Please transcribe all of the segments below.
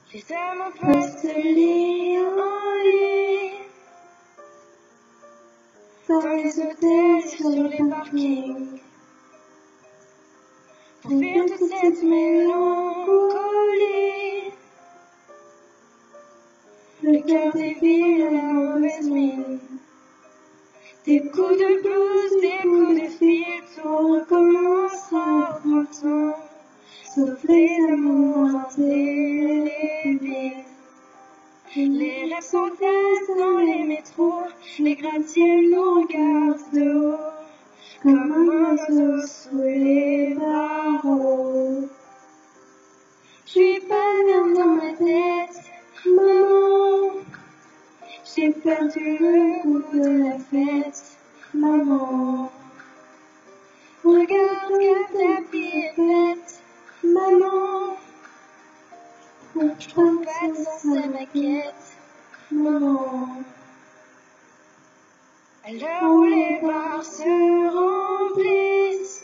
Les amants passent de lit en lit, dans les hôtels, sur les parkings, pour fuir toute cette mélancolie. Le cœur défile à la mauvaise mine. Des coups de blues, des coups de fil, tout recommencera au printemps, sauf les amours indélébiles. Les rêves s'entassent dans les métros, les gratte-ciels nous regardent de haut, comme un oiseau sous les barreaux. Je suis pas bien dans ma tête, maman. J'ai perdu le goût de la fête, maman. Regarde que ta vie est faite, maman. Je trouve pas de sens à ma quête, maman. À l'heure où les bars se remplissent,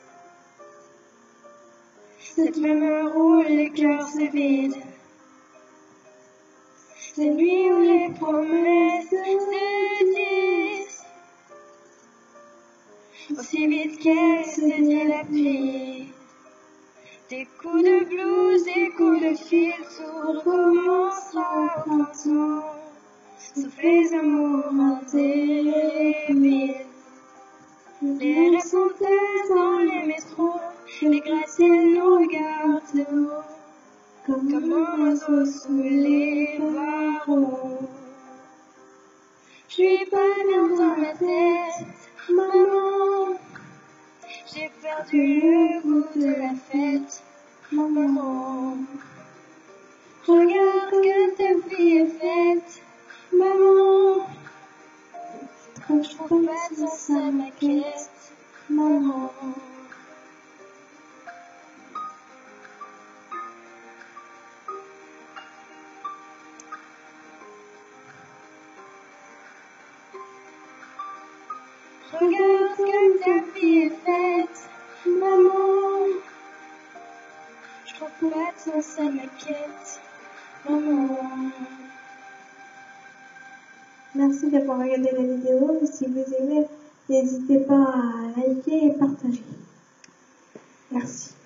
cette même heure où les cœurs se vident, ces nuits où les promesses se disent aussi vite qu'elles se dilapident. Des coups de blues, des coups de fil, tout recommencera au printemps, sauf les amours indélébiles. Les rêves s'entassent dans les métros, les gratte-ciels nous regardent de haut, comme un oiseau sous les barreaux. Je suis pas bien dans ma tête, maman. J'ai perdu le goût de la fête, maman. Regarde que ta vie est faite, maman. Je trouve pas de sens à ma quête, maman. Regarde que ta vie est faite, maman. Je trouve pas de sens à ma quête, maman. Merci d'avoir regardé la vidéo. Si vous aimez, n'hésitez pas à liker et partager. Merci.